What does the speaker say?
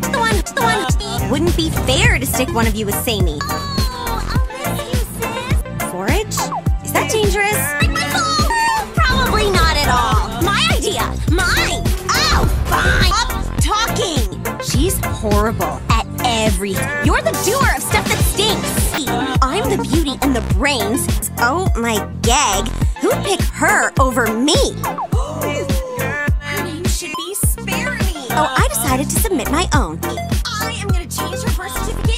The one. Wouldn't be fair to stick one of you with Samey. Oh, I'll miss you, sis. Forage? Is that dangerous? Probably not at all. My idea. Mine. Oh, fine. Up talking. She's horrible at everything. You're the doer of stuff that stinks. I'm the beauty and the brains. Oh, my gag. Who'd pick her over me? Her name should be Spare Me. Oh, I decided to submit my own. I am gonna change her birth certificate